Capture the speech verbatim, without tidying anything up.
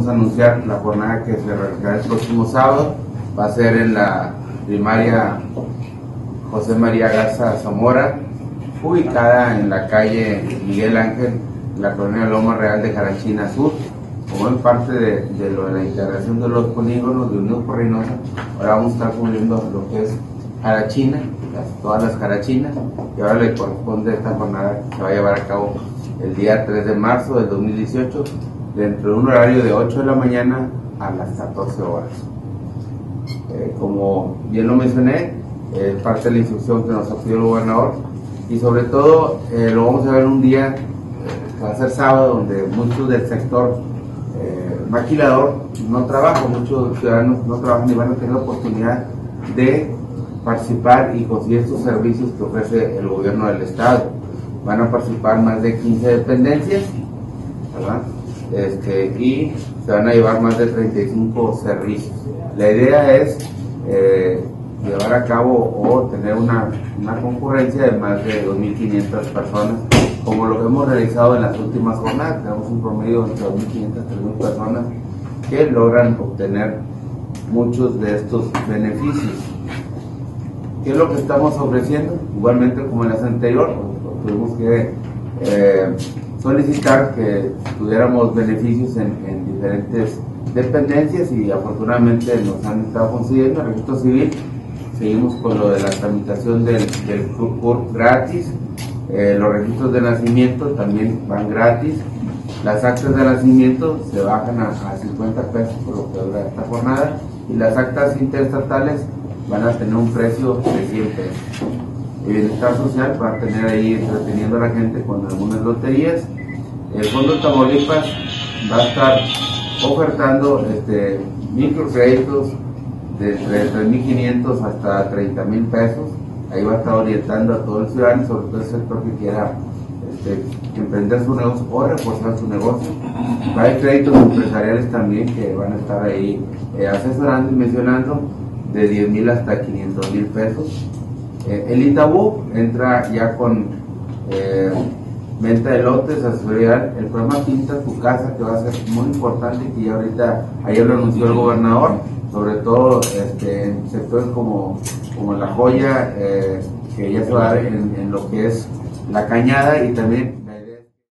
anunciar la jornada que se realizará el próximo sábado. Va a ser en la primaria José María Garza Zamora, ubicada en la calle Miguel Ángel, la colonia Loma Real de Jarachina Sur. Como en parte de, de, lo, de la integración de los polígonos de Unión por Reynosa, ahora vamos a estar cubriendo lo que es Jarachina, las, todas las Jarachinas, y ahora le corresponde esta jornada que se va a llevar a cabo el día tres de marzo del dos mil dieciocho, dentro de un horario de ocho de la mañana a las catorce horas. Eh, como bien lo mencioné, es eh, parte de la instrucción que nos ha pedido el gobernador, y sobre todo eh, lo vamos a ver un día, eh, que va a ser sábado, donde muchos del sector Eh, maquilador no trabaja, muchos ciudadanos no trabajan y van a tener la oportunidad de participar y conseguir estos servicios que ofrece el gobierno del estado. Van a participar más de quince dependencias, ¿verdad? Este, y se van a llevar más de treinta y cinco servicios. La idea es eh, llevar a cabo o tener una, una concurrencia de más de dos mil quinientas personas, como lo que hemos realizado en las últimas jornadas. Tenemos un promedio de dos mil quinientas a tres mil personas que logran obtener muchos de estos beneficios. ¿Qué es lo que estamos ofreciendo? Igualmente como en las anteriores, tuvimos que eh, solicitar que tuviéramos beneficios en, en diferentes dependencias, y afortunadamente nos han estado consiguiendo. El registro civil, seguimos con lo de la tramitación del, del C U R P gratis. Eh, los registros de nacimiento también van gratis. Las actas de nacimiento se bajan a, a cincuenta pesos por lo que dura esta jornada, y las actas interestatales van a tener un precio de cien pesos. El bienestar social va a tener ahí entreteniendo a la gente con algunas loterías. El Fondo Tamaulipas va a estar ofertando este, microcréditos de entre tres mil quinientos hasta treinta mil pesos. Ahí va a estar orientando a todo el ciudadano, sobre todo el sector que quiera este, emprender su negocio o reforzar su negocio. Hay créditos empresariales también que van a estar ahí eh, asesorando y mencionando, de diez mil hasta quinientos mil pesos. Eh, el Itabú entra ya con eh, venta de lotes, asesoría, el programa Pinta tu Casa, que va a ser muy importante, que ya ahorita, ayer lo anunció el gobernador, sobre todo este, en sectores como, como La Joya, eh, que ya se va a dar en, en lo que es La Cañada, y también